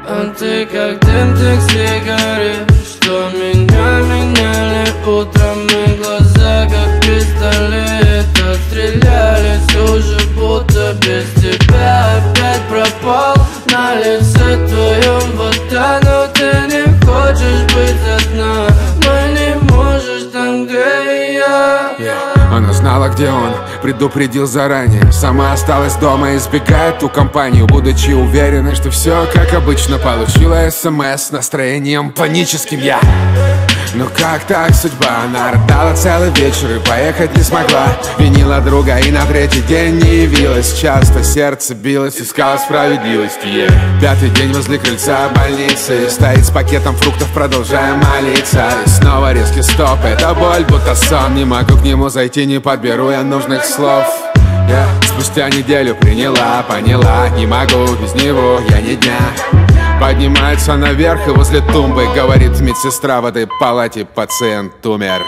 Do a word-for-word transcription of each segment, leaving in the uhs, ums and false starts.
А ты как дым, так сигарет, что меня меняли. Утром и глаза как пистолет отстрелялись, уже будто без тебя опять пропал. На лице твоем вот оно, ты не хочешь быть одна, но не можешь там, где я. yeah. Она знала, где он, предупредил заранее. Сама осталась дома, избегает ту компанию, будучи уверенной, что все как обычно. Получила смс с настроением паническим я. Ну как так судьба? Она рыдала целый вечер и поехать не смогла. Винила друга и на третий день не явилась. Часто сердце билось, искала справедливости. yeah. Пятый день возле крыльца больницы, стоит с пакетом фруктов, продолжая молиться. И снова резкий стоп, это боль, будто сон. Не могу к нему зайти, не подберу я нужных слов. yeah. Спустя неделю приняла, поняла, не могу без него я ни дня. Поднимается наверх и возле тумбы говорит медсестра: в этой палате пациент умер.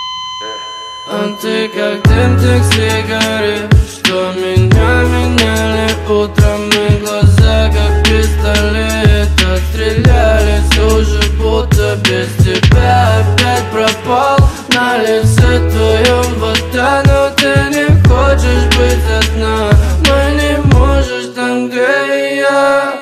А ты как дым, так сигарет, что меня меняли. Утром и глаза как пистолет отстрелялись, уже будто без тебя опять пропал. На лице твоем вот оно, ты не хочешь быть одна, но не можешь там, где я.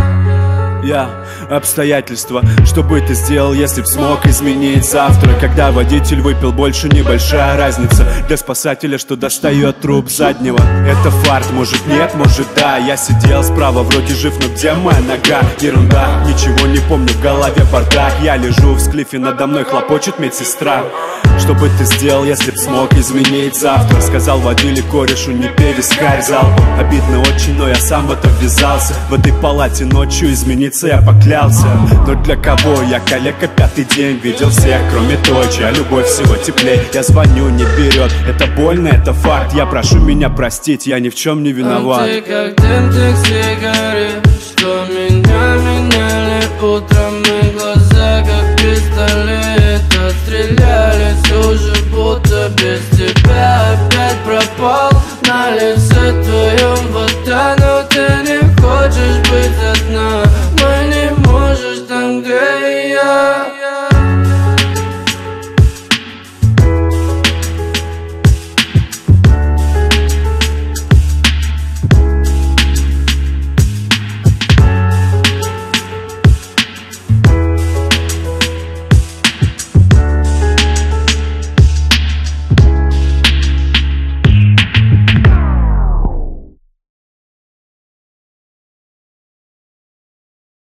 Я обстоятельства, что бы ты сделал, если б смог изменить завтра? Когда водитель выпил больше, небольшая разница для спасателя, что достает труп заднего. Это фарт, может нет, может да. Я сидел справа, вроде жив, но где моя нога? Ерунда, ничего не помню, в голове бардак. Я лежу в склифе, надо мной хлопочет медсестра. Что бы ты сделал, если б смог изменить завтра? Сказал водиле корешу, не перескарь залпом. Обидно очень, но я сам в это ввязался. В этой палате ночью измениться я поклялся. Но для кого я калека пятый день? Видел всех, кроме той, чья любовь всего теплей. Я звоню, не берет, это больно, это факт. Я прошу меня простить, я ни в чем не виноват. А ты как дым, так сигарет, что меня меняли. Утром и глаза как пистолет отстрелялись, уже будто без тебя опять пропал. На лице твоем вот оно,